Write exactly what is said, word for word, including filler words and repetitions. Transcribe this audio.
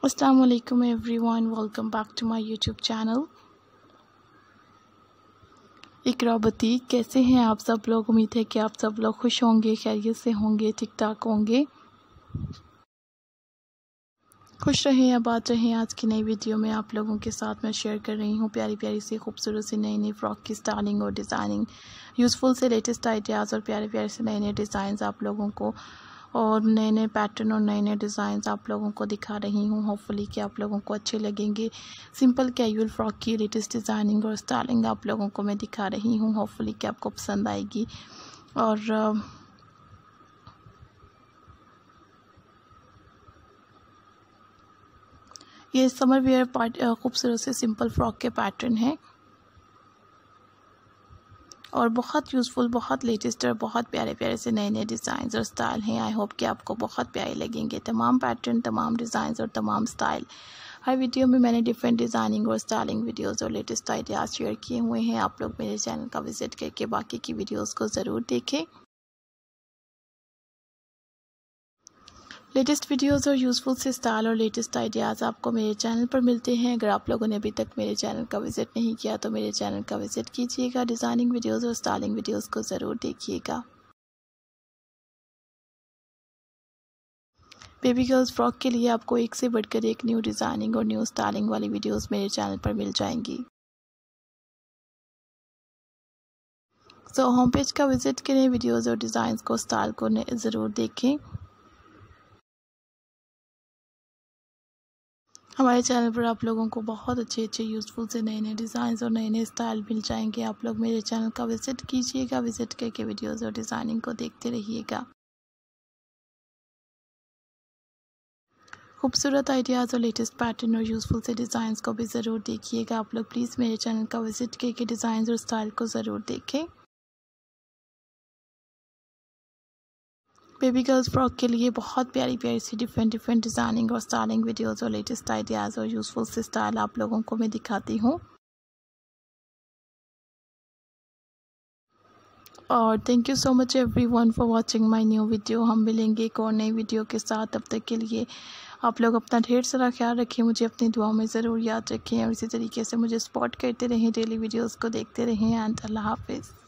अस्सलाम वालेकुम everyone, welcome back to my YouTube channel Iqra boutique. कैसे हैं आप सब लोग? उम्मीद है कि आप सब लोग खुश होंगे, खैरियत से होंगे, ठीक ठाक होंगे। खुश रहें, आबाद रहें। आज की नई वीडियो में आप लोगों के साथ मैं शेयर कर रही हूँ प्यारी प्यारी सी खूबसूरत सी नई नई फ़्रॉक की स्टाइलिंग और डिज़ाइनिंग, यूज़फुल से लेटेस्ट आइडियाज़ और प्यारे प्यारे से नए नए डिज़ाइंस आप लोगों को और नए नए पैटर्न और नए नए डिज़ाइंस आप लोगों को दिखा रही हूँ। होपफुली कि आप लोगों को अच्छे लगेंगे। सिंपल कैजुअल फ्रॉक की लेटेस्ट डिज़ाइनिंग और स्टाइलिंग आप लोगों को मैं दिखा रही हूँ। होपफुली कि आपको पसंद आएगी। और ये समर वेयर पार्ट खूबसूरत से सिंपल फ्रॉक के पैटर्न है और बहुत यूज़फुल, बहुत लेटेस्ट और बहुत प्यारे प्यारे से नए नए डिज़ाइंस और स्टाइल हैं। आई होप कि आपको बहुत प्यारे लगेंगे। तमाम पैटर्न, तमाम डिज़ाइंस और तमाम स्टाइल हर वीडियो में मैंने डिफरेंट डिज़ाइनिंग और स्टाइलिंग वीडियोस और लेटेस्ट आइडियाज़ शेयर किए हुए हैं। आप लोग मेरे चैनल का विज़िट करके बाकी की वीडियोस को ज़रूर देखें। लेटेस्ट वीडियोस और यूज़फुल से स्टाइल और लेटेस्ट आइडियाज़ आपको मेरे चैनल पर मिलते हैं। अगर आप लोगों ने अभी तक मेरे चैनल का विज़िट नहीं किया तो मेरे चैनल का विज़िट कीजिएगा। डिज़ाइनिंग वीडियोस और स्टाइलिंग वीडियोस को ज़रूर देखिएगा। बेबी गर्ल्स फ्रॉक के लिए आपको एक से बढ़कर एक न्यू डिज़ाइनिंग और न्यू स्टाइलिंग वाली वीडियोस मेरे चैनल पर मिल जाएंगी। सो होम पेज का विज़िट करें, वीडियोस और डिज़ाइंस को, स्टाइल को ज़रूर देखें। हमारे चैनल पर आप लोगों को बहुत अच्छे अच्छे यूज़फुल से नए नए डिज़ाइंस और नए नए स्टाइल मिल जाएंगे। आप लोग मेरे चैनल का विज़िट कीजिएगा। विज़िट करके वीडियोस और डिज़ाइनिंग को देखते रहिएगा। खूबसूरत आइडियाज़ और लेटेस्ट पैटर्न और यूज़फुल से डिज़ाइंस को भी ज़रूर देखिएगा। आप लोग प्लीज़ मेरे चैनल का विज़िट करके डिज़ाइंस और स्टाइल को ज़रूर देखें। बेबी गर्ल्स फ्रॉक के लिए बहुत प्यारी प्यारी सी डिफरेंट डिफरेंट डिज़ाइनिंग और स्टाइलिंग वीडियोस और लेटेस्ट आइडियाज़ और यूज़फुल से स्टाइल आप लोगों को मैं दिखाती हूँ। और thank you so much everyone for watching my new video. हम मिलेंगे एक और नई वीडियो के साथ। तब तक के लिए आप लोग अपना ढेर सारा ख्याल रखें, मुझे अपनी दुआओं में ज़रूर याद रखें और इसी तरीके से मुझे सपोर्ट करते रहें, डेली वीडियोस को देखते रहें। एंड अल्लाह हाफिज़।